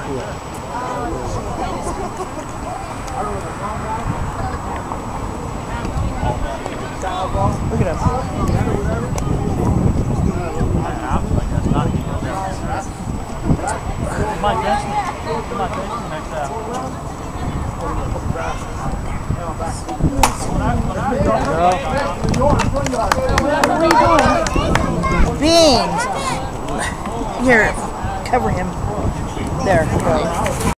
Look at him. Beans! Here, cover him. There, go.